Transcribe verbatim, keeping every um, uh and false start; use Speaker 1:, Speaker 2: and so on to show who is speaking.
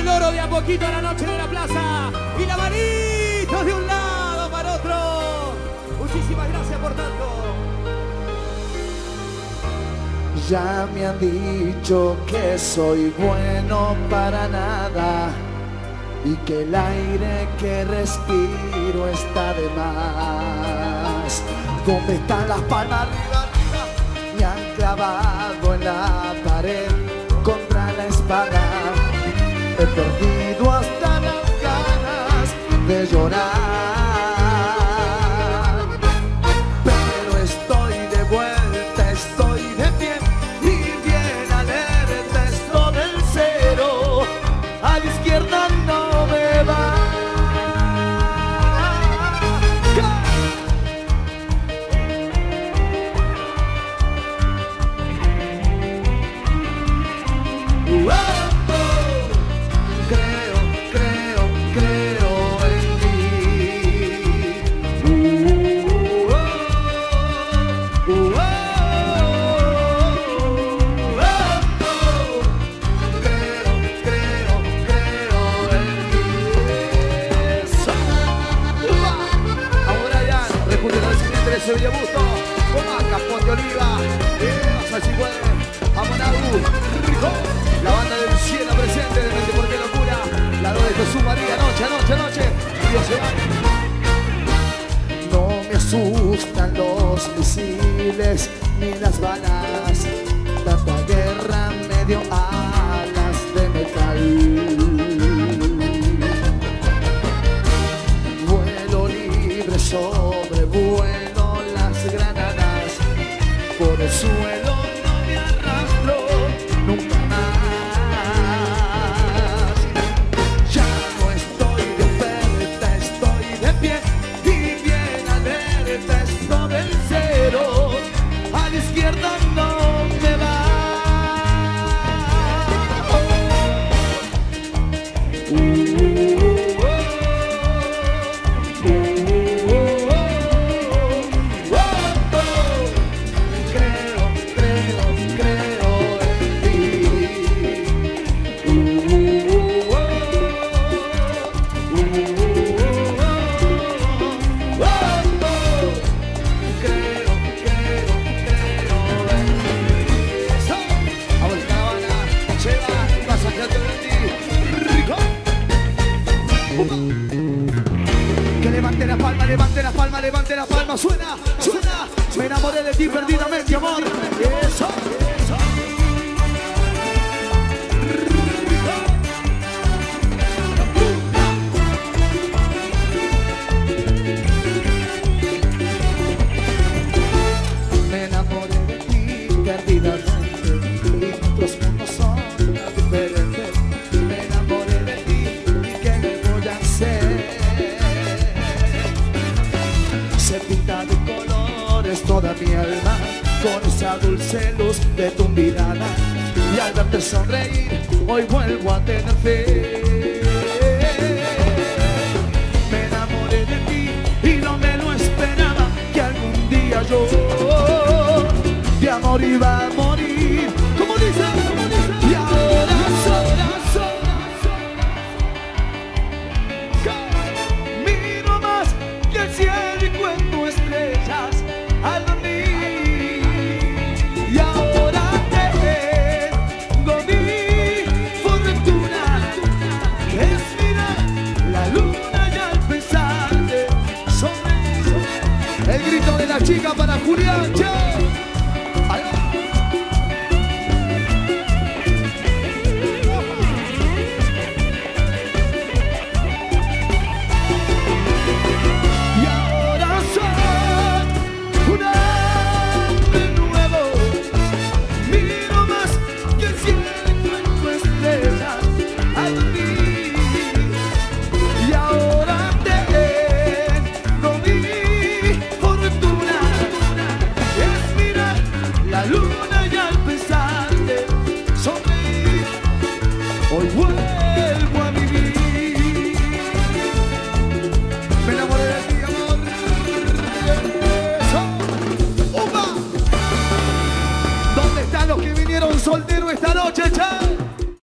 Speaker 1: el oro de a poquito a la noche de la plaza. Y la manito de un lado para otro. Muchísimas gracias por tanto.
Speaker 2: Ya me han dicho que soy bueno para nada y que el aire que respiro está de más. ¿Dónde están las palmas? Arriba, arriba. Me han clavado en la pared contra la espada. He perdido hasta las ganas de llorar, pero estoy de vuelta, estoy de pie y bien alerta. Esto del cero a la izquierda no me va.
Speaker 1: Sevilla Busto, Comaca, Ponte Oliva, Salchigüe, Amonagú, Rico, la banda del Cielo presente de Mente Porque Locura, la de Jesús María, noche, noche, noche, Dios se va.
Speaker 2: No me asustan los misiles ni las balas, tanta guerra me dio alas de metal. Vuelo libre sobre vuelo granadas, por el suelo no me arrastro nunca más. Ya no estoy de oferta, estoy de pie y bien alerta. Esto del cero a la izquierda no me va. Oh. Uh.
Speaker 1: Levante la palma, levante la palma, suena, suena. Me enamoré de ti perdidamente, amor. Eso, eso.
Speaker 2: Me enamoré de ti perdidamente y nuestros mundos son diferentes. Me enamoré de ti y ¿qué le voy a hacer? Se pinta de colores toda mi alma con esa dulce luz de tu mirada, y al verte sonreír hoy vuelvo a tener fe. Me enamoré de ti y no me lo esperaba, que algún día yo de amor iba a morir. ¿Cómo dice? ¿Cómo dice? Y ahora sola, sola, sola, miro más que el cielo estrellas al dormir, y ahora tengo mi fortuna, es mirar la luna y al pesar de sonreír.
Speaker 1: El grito de la chica para Julián, che. Soltero esta noche, che.